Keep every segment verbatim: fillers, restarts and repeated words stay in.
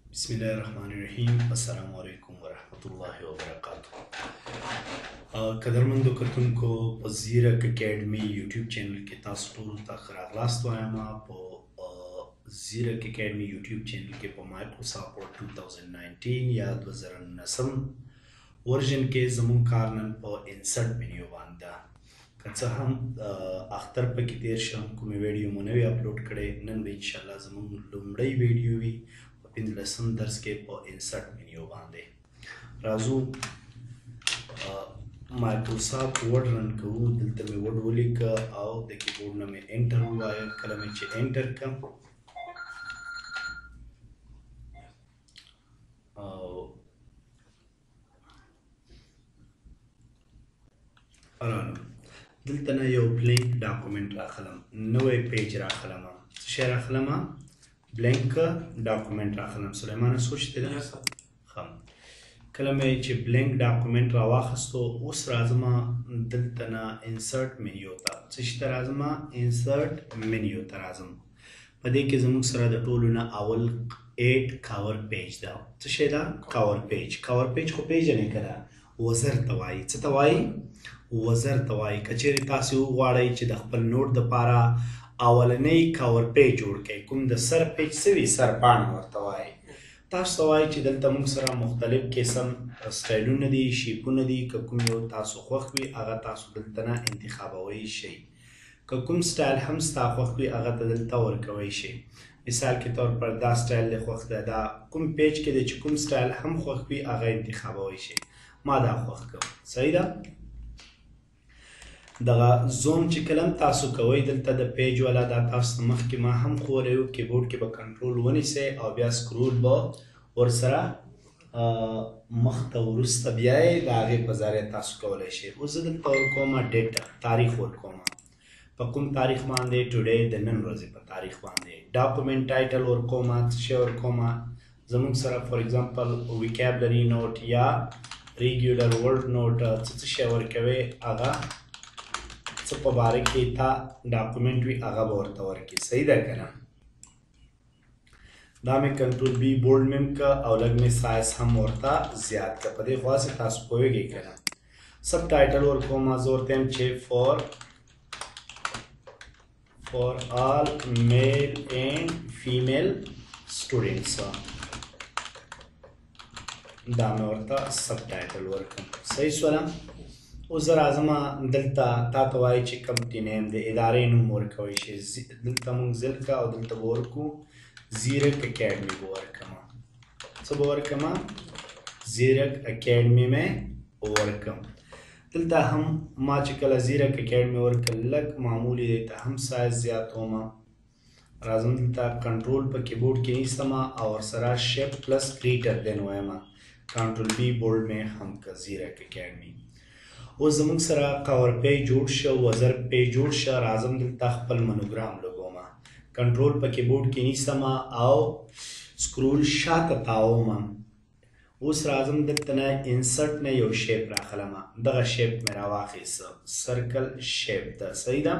بسم الله الرحمن الرحیم. السلام علیکم ورحمۃ اللہ وبرکاتہ. قدرمندو کتونکو په زیرک اکیډمي یوټیوب چینل کې تاسو ټول ته ښه راغلاست وایم. په زیرک اکیډمي یوټیوب چینل کې په مایکروسافټ ورډ دوه هزار نولس یا دوه زره نولسم ورژن کې زموږ کار نن په انسرټ منیو باندې ده. که څه هم اختر پکې تیر شم، کومې ویډیو مو نه وي اپلوډ کړی، نن به انشاءالله زموږ لومړی ویډیو وي په پنځلسم درس کې په انسرټ منیو باندې. راځو مایکروسافټ ورډ رن کوو. دلته مې ورډ ولیکه او د کیبورډ نه مې انټر ووایه. کله مې چې انټر کړم او رانم دلته نه یو بلینک ډاکومنټ راخلم، نوی پیج راخلم. څه شی راخلم؟ بلینک ډاکومنټ راخلم. سلیمانه سوچ دی ده ښه. کله مې چې بلینک ډاکومنټ راواخیستو، اوس راځم دلته نه انسرټ منیو ته. څه شي ته راځم؟ انسرټ منیو ته راځم. په دې کې زموږ سره د ټولو نه اول ایټ کاور پیج ده. څه شی ده؟ کاور پیج. کاور پیج خو پیژنې که ده؟ وزر ته وایي. څه ته وایي؟ وزر ته وایي. که چیرې تاسې وغواړئ چې د خپل نوټ دپاره اولنی کاور پیج جوړ کړئ، کوم د سر پیج څه وي؟ سر پاڼه ورته وایي. تاسو ته وایي چې دلته موږ سره مختلف قسم سټایلونه دي، شیپونه دي. که کوم یو تاسو خوښ وي هغه تاسو دلته نه انتخابوی شئ. که کوم سټایل هم ستا خوښ وي هغه ته دلته ورکوی شئ. مثال کې طور پر دا سټایل دې خوښ ده، دا کوم پیج کې دی چې کوم سټایل هم خوښ وي هغه انتخابوی شئ. ما دا خوښ کړم. صحیح ده؟ دغه زوم چې کلم تاسو کوئ دلته د پیج والا، دا تاسو مخکې ما هم ښوولی و، کیبورډ کې به کنټرول ونیسئ او بیا سکرول به ورسره مخ ته وروسته بیایئ، د هغې په ذریعه تاسو کولی شئ. اوس زه دلته ورکوم ډیټ، تاریخ ورکوم. په کوم تاریخ باندې؟ ټوډے، د نن ورځې په تاریخ باندې. ډاکومنټ ټایټل ورکوم. څه شی ورکوم؟ زموږ سره فار ایگزامپل ویکابلري نوټ یا ریګیولر ورډ نوټ څه څه شی ورکوئ، هغه څه په باره کې تا ډاکومنټ وي هغه به ورته ورکړي. صحیح ده که نه؟ دا مې کنټرول بي بولډ مې هم که او لږ مې سایز هم ورته زیات که. په دې خو هسې تاسو پوهېږئ که نه. سب ټایټل ورکوم. زه ورته یم چې فور فور آل میل اینڈ فیمیل سټوډنټس. دا مې ورته سب ټایټل ورکړم. صحیح شوله؟ اوس زه راځم دلته تا ته وایي چې کمپني نیم د ادارې نوم ورکوی شي. دلته مونږ ځل که او دلته به ورکو زیرک اکیډمي به ورکم. څه به ورکم؟ زیرک اکیډمي مې ورکم. دلته هم ما چې کله زیرک اکیډمي ورکړل لږ معمولي دی، ته هم سایز زیاتوم. راځم دلته کنټرول په کیبورډ کې نیسم او ورسره شیفټ پلس ګریټر دین وایم. کنټرول بي بولډ مې هم که زیرک اکیډمي. اوس زموږ سره کاور پیج جوړ شه، وزر پیج جوړ شه. راځم دلته خپل منوګرام لګوم. کنټرول په کیبورډ کې نیسم او سکرول شاته تاوم. اوس راځم دلته نه انسرټ نه یو شیپ راخلم. دغه شیپ مې راواخیسته، سرکل شیپ ده. صحیح ده؟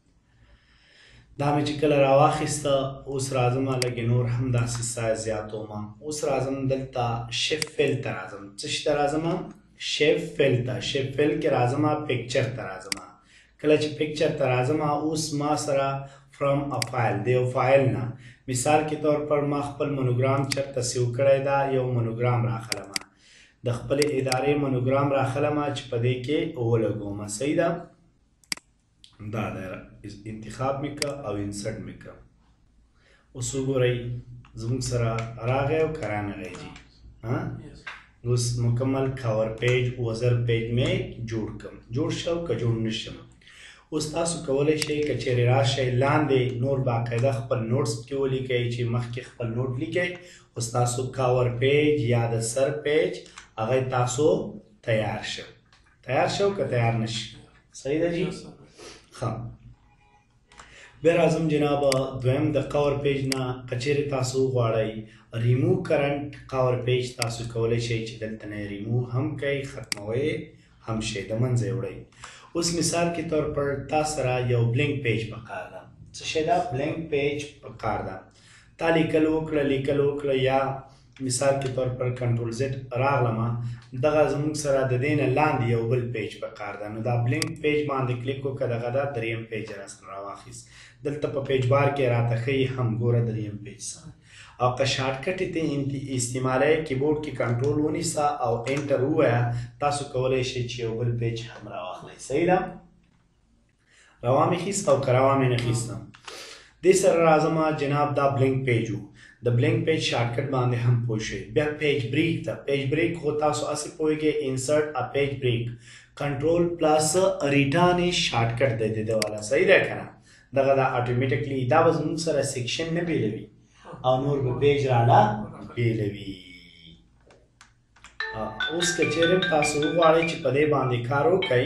دا مې چې کله راواخیسته، اوس راځم لږې نور هم داسې سایز زیاتوم. اوس راځم دلته شیپ فیل ته راځم. څه شي ته راځم؟ شیپ فیل ته. شیپ فیل کې راځم پکچر ته راځم. کله چې پکچر ته راځم، اوس ما سره فرام ا فایل د یو فایل نه، مثال کې طور پر ما خپل منوګرام چېرته سیو کړی ده، یو منوګرام راخلم، د خپلې ادارې منوګرام راخلم چې په دې کې ولګوم. صحیح ده؟ دا ده انتخاب مې که او انسرټ مې که. اوس وګورئ زموږ سره راغی او که رانغی جي. اوس مکمل کاور پیج وزر پیج مې جوړ کړم. جوړ شو که جوړ نشم. اوس تاسو کولی شئ که چیرې راشئ لاندې نور باقاعده خپل نوټس پکې ولیکئ چې مخکې خپل نوټ لیکئ. اوس تاسو کاور پیج یا د سر پیج هغه تاسو تیار شو. تیار شو که تیار نشي؟ صحیح ده جي؟ ښه. بیا راځم جناب دویم د کاور پیج نه که چیرې تاسو وغواړئ ریموو کرنټ کاور پیج، تاسو کولی شئ چې دلته نه ریموو هم کوئ، ختموئ هم شئ، د منځه یې وړئ. اوس مثال کې طور پر تا سره یو بلینک پیج پکار ده. څه شی ده؟ بلینک پیج پکار ده. تا لیکل وکړه لیکل وکړه یا مثال کے طور پر کنټرول زد راغلمه دغه زموږ سره د دې نه لاندې یو بل پیج پکار ده نو دا بلینک پیج باندې کلیک وکړه دغه دا دریم پیج راسره راواخیست دلته په پیج بار کې راته ښیي هم ګوره دریم پیج سره او که شارټکټ ته استعمالوئ کیبورډ کې کنټرول ونیسه او انټر ووایه تاسو کولی شئ چې یو بل پیج هم راواخلئ صحیح ده روا مې خیست او که روا مې نه خیستم دې سره راځمه جناب دا بلینک پیج و د بلینک پیج شارټکټ باندې هم پوه شئ بیا پیج بریک ده پیج بریک خو تاسو هسې پوهېږئ انسرټ ا پیج بریک کنټرول پلس ریټرن یې شارټکټ دی د ده والا صحیح دی که نه دغه دا اټومیټکلی دا به زموږ سره سیکشن نه بیلوي او نور به پیج راله بیلوي اوس که چېرې تاسو وغواړئ چې په دې باندې کار وکئ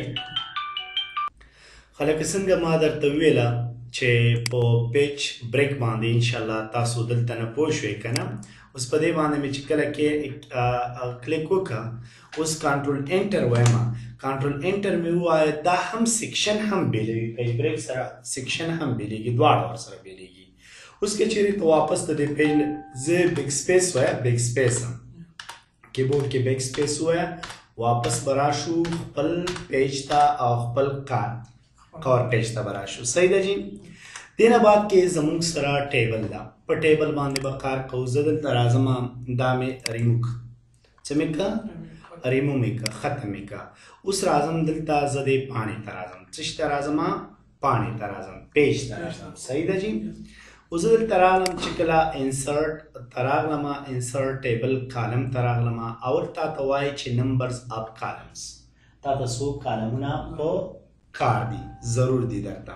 خلک څنګه ما درته وویله چې په پیج بریک باندې انشاءالله تاسو دلته نه پوه شوئ که نه اوس په دې باندې مې چې کله کې کلیک وکړه اوس کنټرول انټر وایم کنټرول انټر مې ووایه دا هم سیکشن هم بیلوي پیج بریک سره سیکشن هم بیلیږي دواړه ورسره بیلیږي اوس که چیرې ته واپس د دې پیج زه بیک سپیس وایم بیک سپیس هم کیبورډ کې بیک سپیس ووایم واپس به راشو خپل پیج ته او خپل کار کور پیج ته به راشو صحیح ده جی دې نه بعد کې زموږ سره ټیبل ده په ټیبل باندې به کار کوو زه دلته راځم دا مې ریمو څه مې که ریمو مې که ختم مې که اوس راځم دلته زه دې پاڼې ته راځم څه شي ته راځم پاڼې ته راځم پیج ته راځم صحیح ده جی اوس زه دلته راغلم چې کله انسرټ ته راغلم انسرټ ټیبل کالم ته راغلم او تا ته وایي چې نمبرز اف کالمز تا ته څو کالمونه په کار دي ضرور دي درته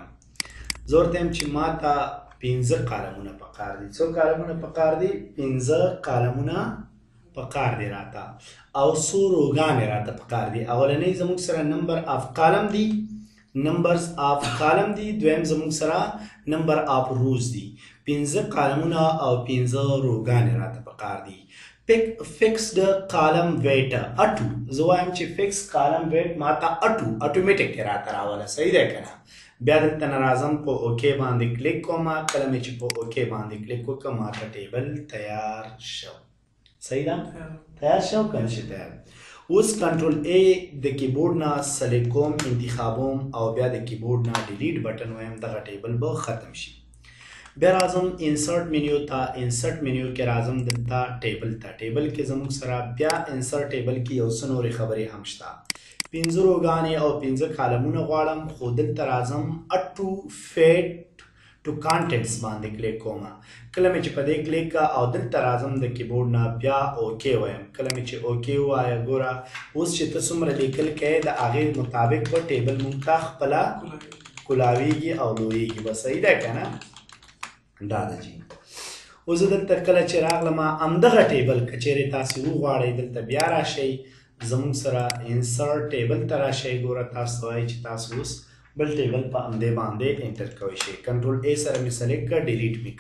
زه ورته یم چې ما ته پنځه کالمونه پکار دي څو کالمونه پکار دي پنځه کالمونه پکار دي راته او څو روګانې راته پکار دي اولنۍ زموږ سره نمبر آف کالم دي نمبرز آف کالم دي دویم زموږ سره نمبر آف روز دي پنځه کالمونه او پنځه روګانې راته پکار دي فکسډ کالم ویټ اټو زه وایم چې فکس کالم ویټ ما ته اټو اټومیټک دی راته راوله صحیح دی که نه بیا دلته نه راځم په اوکې باندې کلیک کوم کله مې چې په اوکې باندې کلیک وکړم ما ته ټیبل تیار شو صحیح ده تیار شو که نه شي تیار اوس کنټرول ای د کیبورډ نه سلیکټ کوم انتخابوم او بیا د کیبورډ نه ډیلیټ بټن وایم دغه ټیبل به ختم شي بیا راځم انسرټ منیو ته انسرټ منیو کې راځم دلته ټیبل ته ټیبل کې زموږ سره بیا انسرټ ټیبل کې یو څه نورې خبرې هم شته پنځه روګانې او پنځه کالمونه غواړم خو دلته راځم اټو فیټ ټو کانټینټس باندې کلیک کوم کله مې چې په دې کلیک او دلته راځم د کیبورډ نه بیا اوکې وایم کله مې چې اوکې ووایه ګوره اوس چې ته څومره لیکل کوې د هغې مطابق به ټیبل مونږ ته خپله کولاویږي او لویږي به صحیح ده که نه دا ده جی اوس دلته کله چې راغلم همدغه ټیبل که چیرې تاسې وغواړئ دلته بیا راشئ زموږ سره انسرټ ټیبل ته راشئ ګوره تاسو ته وایي چې تاسو اوس بل ټیبل په همدې باندې انټر کوی شئ کنټرول ای سره مې سلیکټ کړه ډیلیټ مې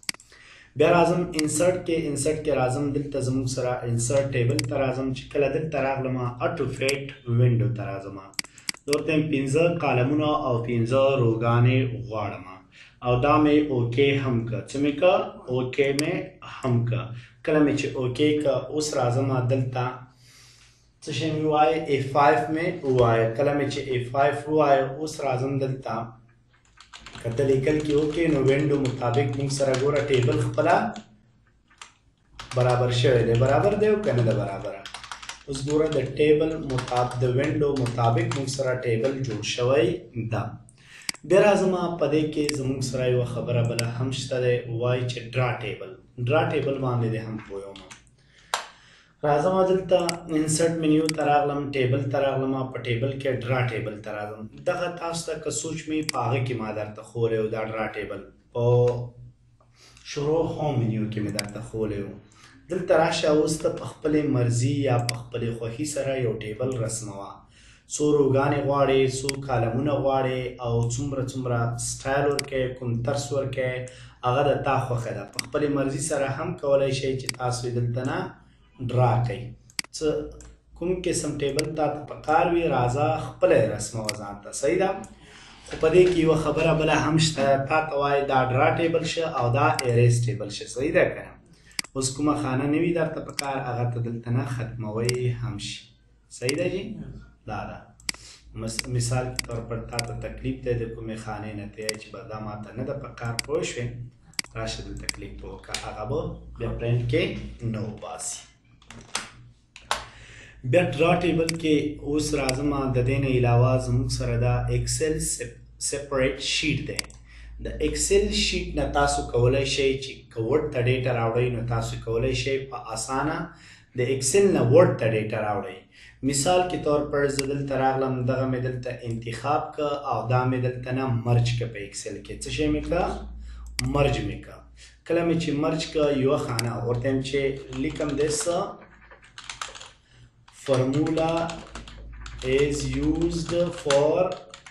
کړه بیا راځم انسرټ کې انسرټ کې راځم دلته زموږ سره انسرټ ټیبل ته راځم چې کله دلته راغلم اټو فیټ وینډو ته راځم زه ورته یم پنځه کالمونه او پنځه روګانې غواړم او دا مې اوکې هم که څه مې که اوکې مې هم که کله مې چې اوکې که اوس راځم دلته څه شی مې ووایه ای فایف مې ووایه کله مې چې ای فایف ووایه اوس راځم دلته که ته لیکل کې اوکې نو وینډو مطابق موږ سره ګوره ټیبل خپله برابر شوی دی برابر دی او که نه ده برابره اوس ګوره د ټیبل مطابق د وینډو مطابق موږ سره ټیبل جوړ شوی ده بیا راځم په دې کې زموږ سره یوه خبره بله هم شته دی وایي چې ډرا ټیبل ډرا ټیبل باندې دې هم پوه یم راځم دلته انسرټ منیو ته راغلم ټیبل ته راغلم په ټیبل کې ډرا ټیبل ته راځم دغه تاسو ته که سوچ مې په هغه کې ما درته ښوولی و دا ډرا ټیبل په شروع هوم منیو کې مې درته ښوولی و دلته راشه اوس ته په خپلې مرضي یا په خپلې خوښي سره یو ټیبل رسموه څو روګانې غواړې څو کالمونه غواړې او څومره څومره سټایل ورکوې کوم ترس ورکوې هغه د تا خوښه ده په خپلې مرضي سره هم کولی شئ چې تاسو یې دلته نه ډرا کوئ څه کوم قسم ټیبل تا ته پکار وي راځه خپله یې رسموه ځان ته صحیح ده خو په دې کې یوه خبره بله هم شته تا ته وایي دا ډرا ټیبل شه او دا ایریز ټیبل شه صحیح ده که نه اوس کومه خانه نه وي درته په کار هغه ته دلته نه ختموی هم شي. صحیح ده جی؟ دا ده مثال کے طور پر تا ته تکلیف دی د کومې خانې نه ته چې به دا ماته نه ده په کار پوه شوې راشه دلته کلیک وکړه هغه به بیا پرنټ کې نه وباسي. بیا ډرا ټیبل کې اوس راځم د دې نه علاوه زموږ سره دا ایکسل سپریټ شیټ دی. د ایکسل شیټ نه تاسو کولی شئ چې که ورډ ته ډیټا راوړئ نو تاسو کولی شئ په اسانه د ایکسل نه ورډ ته ډیټا راوړئ. مثال کے طور پر زه دلته راغلم دغه مې دلته انتخاب که او دا مې دلته نه مرج که په ایکسل کې څه شی مې که مرج مې که. کله مې چې مرج که یوه خانه ورته یم چې لیکم this formula is used for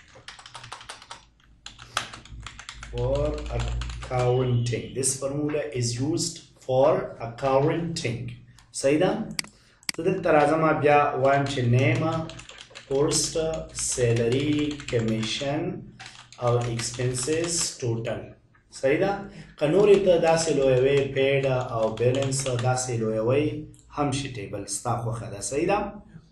for accounting. This formula is used for accounting. صحیح ده؟ زه دلته راځم بیا وایم چې نیم پوسټ سیلري کمیشن او ایکسپنسز ټوټل. صحیح ده؟ که نورې ته داسې لویوئ پیډ او بیلنس داسې لویوئ هم شي ټیبل ستا خوښه ده. صحیح ده؟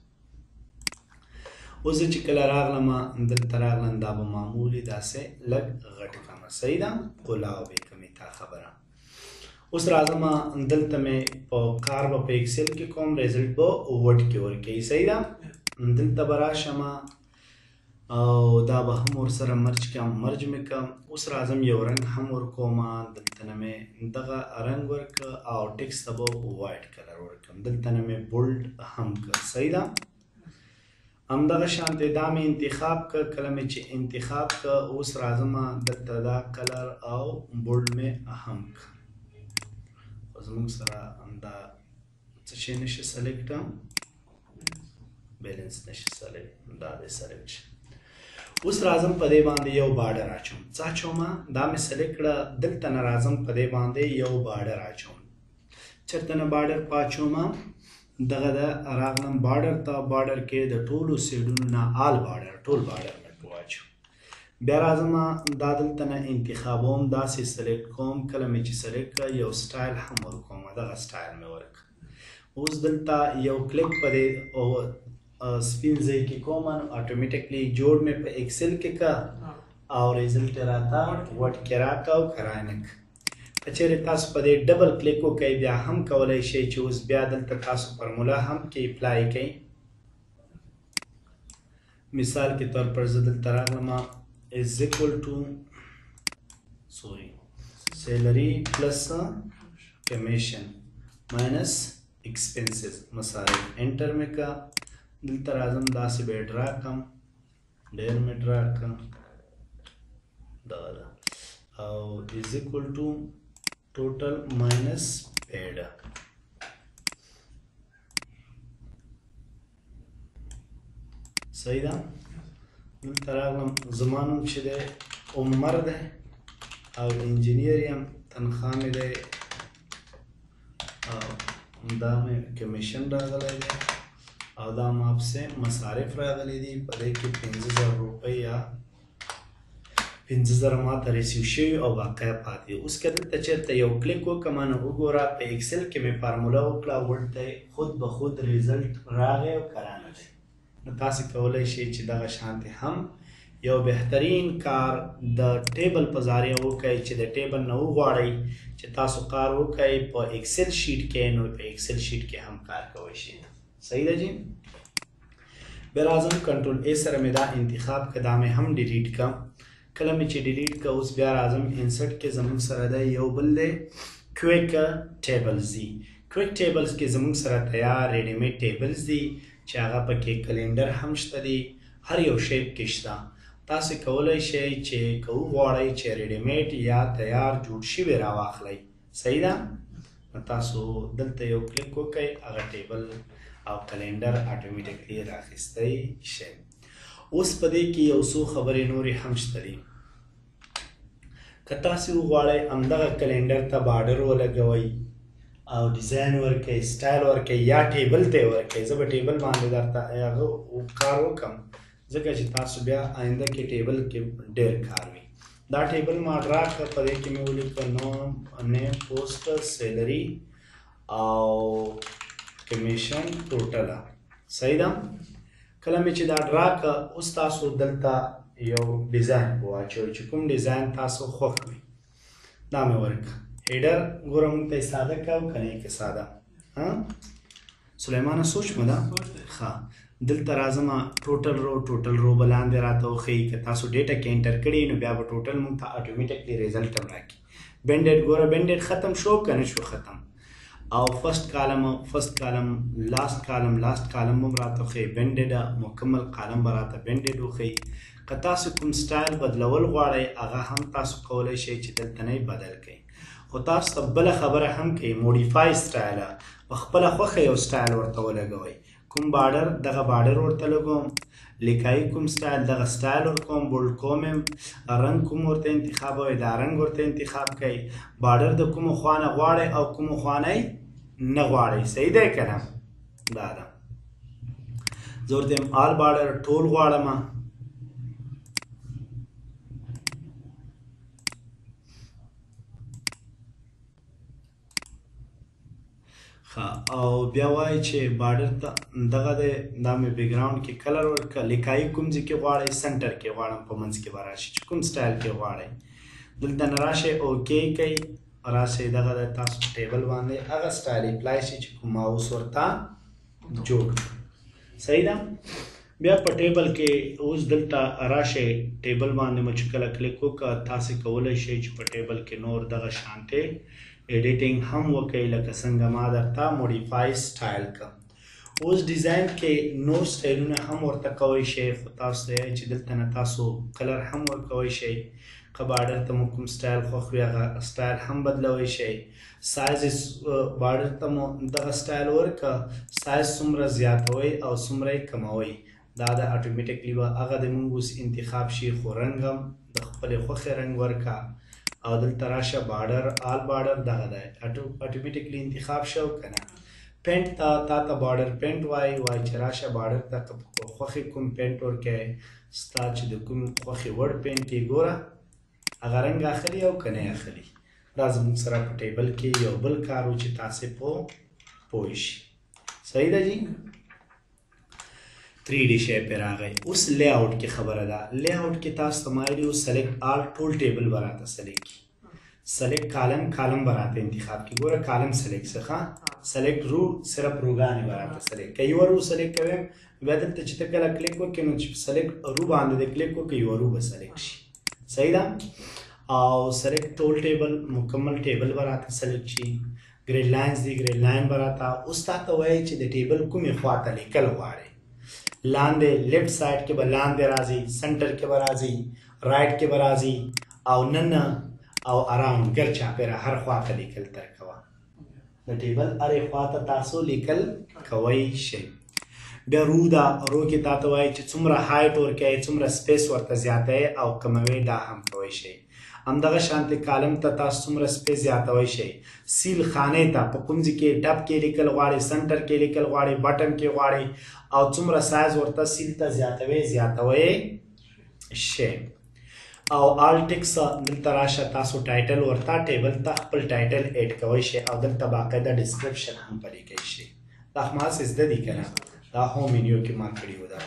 اوس زه چې کله راغلم دلته راغلم دا به معمولي داسې لږ غټ کړم. صحیح ده؟ قلاو به کمې تا خبره. اوس راځم دلته مې په کار به په ایکسل کې کوم ریزلټ به ورډ کې ورکوي. صحیح ده؟ دلته به راشم او دا به هم ورسره مرج کړم مرج مې کړم. اوس راځم یو رنګ هم ورکوم دلته نه مې دغه رنګ ورکړه او ټکس ته به وایټ کلر ورکړم. دلته نه مې بولډ هم کړ. صحیح ده؟ همدغه شانتې دا مې انتخاب کړ. کله مې چې انتخاب کړ اوس راځم دلته دا کلر او بولډ مې هم کړ. زموږ سره دا څه شی نشي سلیکټ بیلنس نشي سلیکټ دا دې سلیکټ شي. اوس راځم په دې باندې یو بارډر اچوم. څه اچوم؟ دا مې سلیکټ کړه. دلته نه راځم په دې باندې یو بارډر اچوم. چېرته نه بارډر په اچوم دغه د راغلم بارډر ته. بارډر کې د ټولو سیډونو نه آل بارډر ټول بارډر مې په واچوم. بیا راځم دا دلته نه انتخابوم داسې سلیکټ کوم. کله مې چې سلیکټ کړه یو سټایل هم ورکوم. دغه سټایل مې ورکړه. اوس دلته یو کلیک په دې سپین ځای کې کوم نو اټومیټیکلی جوړ مې په ایکسل کې که او ریزلټ یې راته وټ کې راکړه او که رانه که. که چېرې تاسو په دې ډبل کلیک وکئ بیا هم کولی شئ چې اوس بیا دلته تاسو فرموله هم کې اپلای کئ. مثال کے طور پر زه دلته راغلم is equal to sorry salary plus commission minus expenses مصارف. انټر مې کا. دلته راځم داسې به یې ډرا کړم ډېر مې ډرا کړم دغه ده او is equal to total minus paid. صحیح ده؟ دلته راغلم زما نوم چې دی عمر دی او انجینیر یم. تنخوا مې دی او دا مې کمیشن راغلی دی او دا ماپسې مصارف راغلی دي. په دې کې پنځه زره روپۍ یا پنځه زره ماته ریسیو شوي او باقیه پاتې. اوس که دلته چېرته یو کلیک وکړم نو وګوره په ایکسل کې مې فارموله وکړه ورډ ته خود به خود ریزلټ راغی او که رانه دی. نو تاسې کولی شئ چې دغه شانتې هم یو بهترین کار د ټیبل په ذریعه وکئ چې د ټیبل نه وغواړئ چې تاسو کار وکئ په ایکسل شیټ کې نو په ایکسل شیټ کې هم کار کوئ شئ. صحیح ده جی؟ بیا راځم کنټرول ای سره مې دا انتخاب که دا مې هم ډیلیټ کړم. کله مې چې ډیلیټ که اوس بیا راځم انسرټ کې زموږ سره دی یو بل دی کویک ټیبلز دي. کویک ټیبلز کې زموږ سره تیار ریډیمیډ ټیبلز دي چې هغه پکې کلینډر هم شته دي. هر یو شیپ کې شته. تاسې کولی شئ چې که وغواړئ چې ریډیمیډ یا تیار جوړ شوي راواخلئ. صحیح ده؟ نو تاسو دلته یو کلیک وکئ هغه ټیبل او کلینډر اټومیټیکلی راخیستی شئ. اوس په دې کې یو څو خبرې نورې هم شته دي. که تاسې وغواړئ همدغه کلینډر ته بارډر ولګوئ او ډیزاین ورکوئ سټایل ورکوئ یا ټیبل ته یې ورکوئ. زه به ټیبل باندې درته هغه کار وکړم ځکه چې تاسو بیا آینده کې ټیبل کې ډېر کار وي. دا ټیبل ما ډرا کړه. په دې کې مې ولیکه نوم نیم پوسټ سیلري او کمیشن ټوټله. صحیح ده؟ کله مې چې دا ډرا کړه اوس تاسو دلته یو ډیزاین واچوئ چې کوم ډیزاین تاسو خوښ وي دا مې ورکړه. هیډر ګوره موږ ته یې ساده کړه او که نه یې که ساده سلیمانه سوچ مه ده ښه دلته راځم ټوټل رو ټوټل رو به لاندې راته وښیي که تاسو ډیټا کې انټر کړي نو بیا به ټوټل موږ ته اټومیټکلی ریزلټ هم راکړي. بینډیډ ګوره بینډیډ ختم شو که نه شو ختم او فرست کالم فرست کالم لاست کالم لاست کالم هم راته وښیي. بینډیډ مکمل کالم به راته بینډیډ وښیي. که تاسو کوم سټایل بدلول غواړئ هغه هم تاسو کولی شئ چې دلته نه بدل کړئ. خو تاسو ته بله خبره هم کوي موډیفای سټایله په خپله خوښه یو سټایل ورته ولګوئ. کوم بارډر دغه بارډر ورته لګوم لیکایي کوم سټایل دغه سټایل ورکوم بولډ کوم یم رنګ کوم ورته انتخابوئ دا رنګ ورته انتخاب کوئ. بارډر د کومو خوا نه غواړئ او کومو خوا نه نه غواړئ. صحیح دی که نه دا ده زه ورته یم آل بارډر ټول غواړم او بیا وایي چې بارډر ته دغه دی دا مې بیکګراونډ کې کلر ورکړه. لیکایي کوم ځای کې غواړئ سنټر کې غواړم په منځ کې به راشي چې کوم سټایل کې غواړئ. دلته نه راشئ اوکې کوئ راشئ دغه د تاسو ټیبل باندې هغه سټایل اپلای شي چې کوم ماوس ورته جوړ کړو. صحیح ده بیا په ټیبل کې اوس دلته راشئ ټیبل باندې مو چې کله کلیک وکړه تاسې کولی شئ چې په ټیبل کې نور دغه شانتې ایډیټینګ هم وکړئ لکه څنګه ما درته موډیفای سټایل کړم. اوس ډیزاین کې نور سټایلونه هم ورته کوی شئ خو تاسو ته چې دلته نه تاسو کلر هم ورکوی شئ. که بارډر ته مو کوم سټایل خوښ وي هغه سټایل هم بدلوی شئ. سایز بارډر ته مو دغه سټایل ورکړه سایز څومره زیاتوئ او څومره یې کموئ دا د اټومیټکلی به هغه د موږ اوس انتخاب شي. خو رنګ هم د خپلې خوښې رنګ ورکړه او دلته راشه بارډر آل بارډر دغه دی اټومیټکلی انتخاب شو که نه. پینټ ته تا ته بارډر پینټ وایي وایي چې راشه بارډر ته که خوښې کوم پینټ ورکوې ستا چې د کوم خوښې وړ پینټ یې ګوره هغه رنګ اخلي او که نه اخلي. دا زموږ سره په ټیبل کې یو بل کار و چې تاسې پوه پوه شي. صحیح ده جی تھری D شیپ راغی. اوس لی آؤٹ کې خبره ده. لی آؤٹ کې تاسو ته ما ویلي سلیکټ آل ټول ټیبل به راته سلیکټ کړي. سلیکټ کالم کالم به راته انتخاب کړي. ګوره کالم سلیکټ څخه سلیکټ رو صرف روګانې به راته سلیکټ کړي. یوه رو سلیکټ کوم بیا دلته چې ته کله کلیک وکړې نو چې سلیکټ رو باندې د کلیک وکړې یوه رو به سلیکټ شي. صحیح ده او سلیکټ ټول ټیبل مکمل ټیبل به راته سلیکټ شي. ګریډ لاینز دی ګریډ لاین به راته اوس تا ته وایي چې د ټیبل کومې خوا ته لیکل غواړې. لاندې لیفټ سایډ کې به لاندې راځي سنټر کې به راځي رایټ کې به راځي او نن او اراوند ګر چاپېره هر خوا ته لیکل تر کوه. د ټیبل هرې خوا ته تاسو لیکل کوی شئ. بیا رو ده رو کې تا ته وایي چې څومره هایټ ورکوئ څومره سپیس ورته زیاتوئ او کموئ دا هم کوی شئ. همدغه شانتې کالم ته تاسو څومره سپیس زیاتوی شئ. سیل خانې ته په کوم ځای کې ډب کې لیکل غواړئ سنټر کې لیکل غواړئ بټن کې غواړئ او څومره سایز ورته سیل ته زیاتوئ زیاتوی شئ. او آل ټکس دلته راشه تاسو ټایټل ورته ټیبل ته خپل ټایټل ایډ کوی شئ او دلته باقاعده ډسکرپشن هم پلیکئ شئ. دا خماس زده دي که نه دا هوم منیو کې ما کړي وو دا.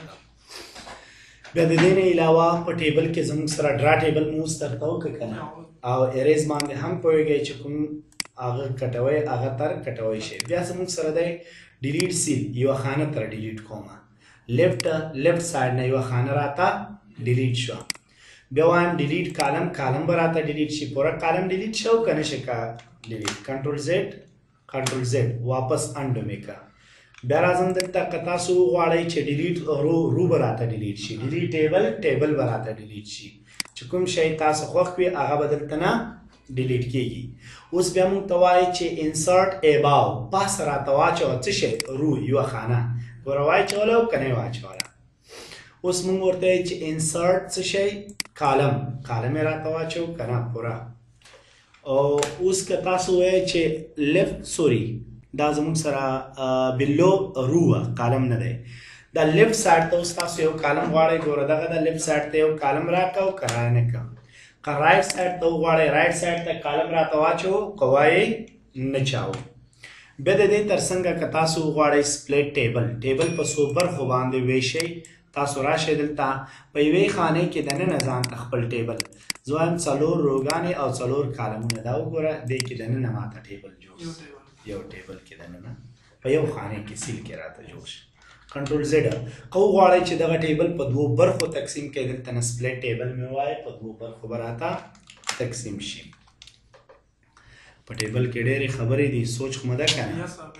بیا د دې نه علاوه په ټیبل کې زموږ سره ډرا ټیبل مو اوس درته وکړه که نه او اریز باندې هم پوهېږئ چې کوم هغه کټوئ هغه تر کټوی شئ. بیا زموږ سره دی ډیلیټ سیل یوه خانه تر ډیلیټ کومه. لیفټ لیفټ سایډ نه یوه خانه راته ډیلیټ شوه. بیا وایم ډیلیټ کالم کالم به راته ډیلیټ شي. پوره کالم ډیلیټ شو که نه شي که ډیلیټ کنټرول زیډ کنټرول زیډ واپس انډو مې کړه. بیا راځم دلته که تاسو وغواړئ چې ډیلیټ رو رو به راته ډیلیټ شي. ډیلیټ ټیبل ټیبل به راته ډیلیټ شي. چې کوم شی تاسو خوښ وي هغه به دلته نه ډیلیټ کېږي. اوس بیا موږ ته وایي چې انسرټ ایباو پاسه راته واچوه څه شی رو یوه خانه ګوره واچوله او که نه یې واچوله. اوس موږ ورته وایي چې انسرټ څه شی کالم کالم یې راته واچو که نه پوره. او اوس که تاسو وایئ چې لیفټ سوري دا زموږ سره بلو رو کالم نه دی. دا لیفټ سایډ ته اوس تاسو یو کالم غواړئ ګوره دغه د لیفټ سایډ ته یو کالم راکړه او که رایې نه کړه. که رایټ سایډ ته وغواړئ رایټ سایډ ته کالم راته واچو که وایې نه چاو. بیا د دې ترڅنګه که تاسو وغواړئ سپلیټ ټیبل ټیبل په څو برخو باندې ویشئ تاسو راشئ دلته په یوې خانې کې دننه ځان ته خپل ټیبل زه وایم څلور روګانې او څلور کالمونه دا وګوره دې کې دننه ماته ټیبل جوړ یو ټیبل کې دننه په یو خانې کې سیل کې راته جوړ شي کنټرول زیډ که وغواړئ چې دغه ټیبل په دوو برخو تقسیم کړئ دلته نه سپلیټ ټیبل مې ووایه په دوو برخو به راته تقسیم شي په ټیبل کې ډېرې خبرې دي سوچ خو مه ده که نه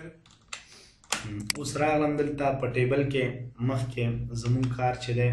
اوس راغلم دلته په ټیبل کې مخکې زموږ کار چې دی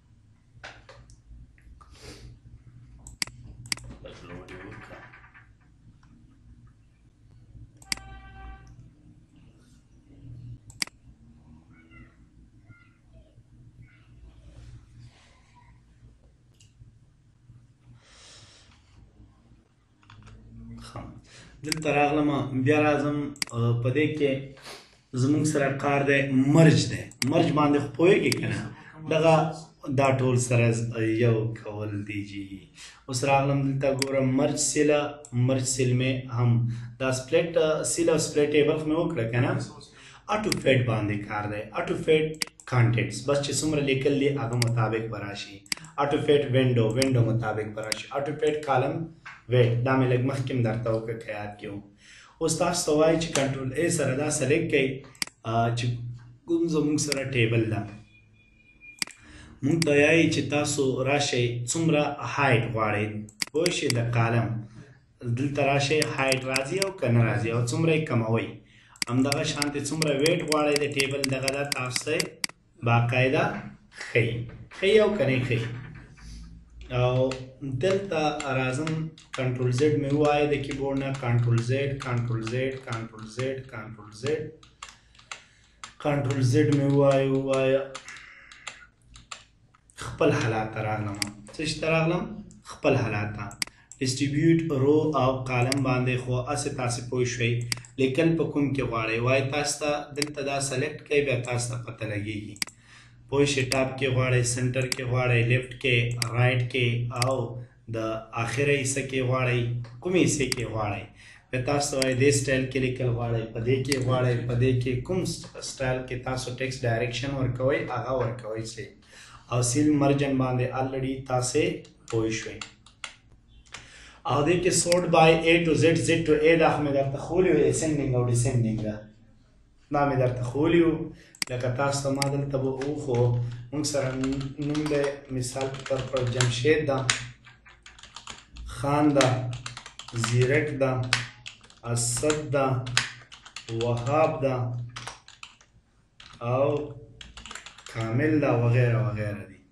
دلته راغلم بیا راځم په دې کې زموږ سره کار دی مرج دی مرج باندې خو پوهېږي که نه دغه دا ټول سره یو کول دی جی اوس راغلم دلته ګورم مرج سیله مرج سیل مې هم دا سپلیټ سیل او سپلیټ ټیبل خو مې وکړه که نه اټو فیټ باندې کار دی اټو فیټ کانټینټس بس چې څومره لیکل دي هغه مطابق به راشي اټو فیټ وینډو وینډو مطابق به راشي اټو فیټ کالم ویټ دا مې لږ مخکې هم درته وکړه که یاد کې وو اوس تاسو ته وایي چې کنټرول ای سره دا سلیکټ کړئ چې کوم زموږ سره ټیبل ده موږ ته وایي چې تاسو راشئ څومره هایټ غواړئ پوه شئ د کالم دلته راشئ هایټ راځي او که نه راځي او څومره یې کموئ همدغه شانتې څومره ویټ غواړئ د ټیبل دغه ده تاسو ته باقاعده ښیي ښیي او که نه یې ښیي او دلته راځم کنټرول زیډ مې ووایه د کیبورډ نه کنټرول زیډ کنټرول زیډ کنټرول زیډ کنټرول زیډ کنټرول زیډ مې ووایه ووایه خپل حالات ته راغلم څه شي ته راغلم خپل حالات ته ډسټریبیوټ رو او کالم باندې خو هسې تاسې پوه شوئ لیکل په کوم کې غواړئ وایي تاسو ته دلته دا سلیکټ کوئ بیا تاسو ته پته لګېږي پوه شئ ټاپ کې غواړئ سنټر کې غواړئ لیفټ کې رایټ کې او د آخره حصه کې غواړئ کومې حصې کې غواړئ بیا تاسو ته وایي دې سټایل کې لیکل غواړئ په دې کې غواړئ په دې کې کوم سټایل کې تاسو ټیکسټ ډایرکشن ورکوئ هغه ورکوئ سي او سیل مرجن باندې الریډي تاسې پوه شوئ او دې کې سورټ بای اے ټو زیډ زیډ ټو اے دا خو مې درته ښوولي وو اسینډینګ او ډسینډینګ ده دا مې درته ښوولي وو لکه تاسو ته ما دلته به وښو موږ سره نوم دی مثال په طور پر جمشید ده خان ده زیرک ده اسد ده وهاب ده او کامل ده وغیره وغیره دي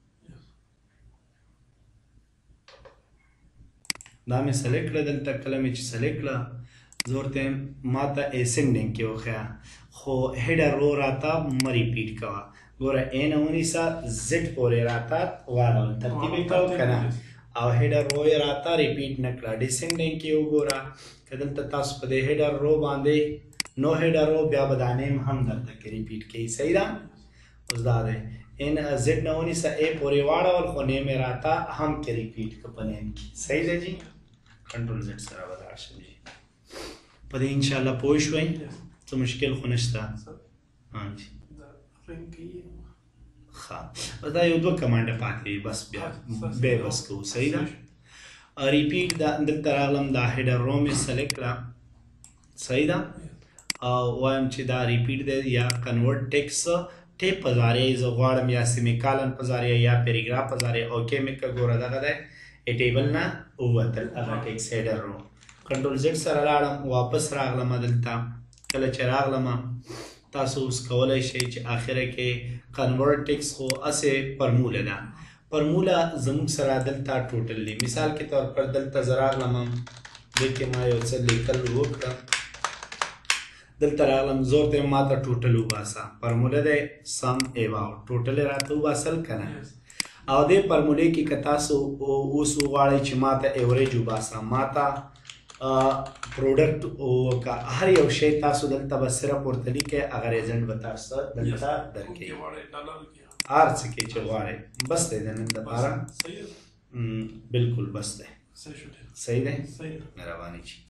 دا مې سلیکټ کړه دلته کله مې چې سلیکټ کړه زه ورته ما ته اسینډینګ کې وښیه خو هیډر رو راته مه ریپیټ کوه ګوره ای نه ونیسه زیډ پورې راته واړول ترتیب یې کوه که نه او هیډر رو یې راته ریپیټ نه کړه ډسینډینګ کې وګوره که دلته تاسو په دې هیډر رو باندې نو هیډر رو بیا به دا نیم هم درته کې ریپیټ کوي صحیح ده اوس دا دی ان زیډ نه ونیسه ای پورې واړول خو نیم یې راته هم کې ریپیټ که په نیم کې صحیح ده جي کنټرول زیډ سره به لاړ شم جي په دې انشاءالله پوه شوئ څه مشکل خو نشته ها جي ښه دا یو دوه کمانډه پاتې وي بس بیا بیا بس کوو صحیح ده ریپیټ دا دلته راغلم دا هیډر رو مې سلیکټ کړه صحیح ده او وایم چې دا ریپیټ دی یا کنورټ ټیکس ټیپ په ذریعه زه غواړم یا سیمیکالن په ذریعه یا پیراګراف په ذریعه اوکې مې که ګوره دغه دی ای ټیبل نه ووتل هغه ټیکس هیډر رو کنټرول زیډ سره لاړم واپس راغلم دلته کله چې راغلم تاسو اوس کولی شئ چې آخره کې کنورټ ټیکس خو هسې فرموله ده فرموله زموږ سره دلته ټوټل دی مثال کې طور پر دلته زه راغلم دې کې ما یو څه لیکل وکړه دلته راغلم زور ته ما ته ټوټل وباسه فرموله دی سم ایواو ټوټل یې راته وباسل که نه او دې فرمولې کې که تاسو اوس وغواړئ چې ما ته ایوریج وباسه ما ته پروډکټ وکړه هر یو شی تاسو دلته به صرف ورته لیکئ هغه ریزلټ به تاسو ته دلته درکوي هر څه کې چې غواړئ بس دی د نن دپاره بلکل بس دی صحیح دی مهرباني جي